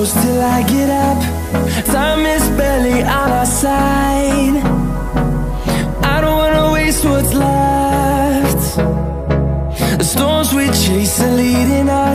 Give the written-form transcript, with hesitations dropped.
close till I get up. Time is barely on our side. I don't wanna waste what's left. The storms we chase are leading us.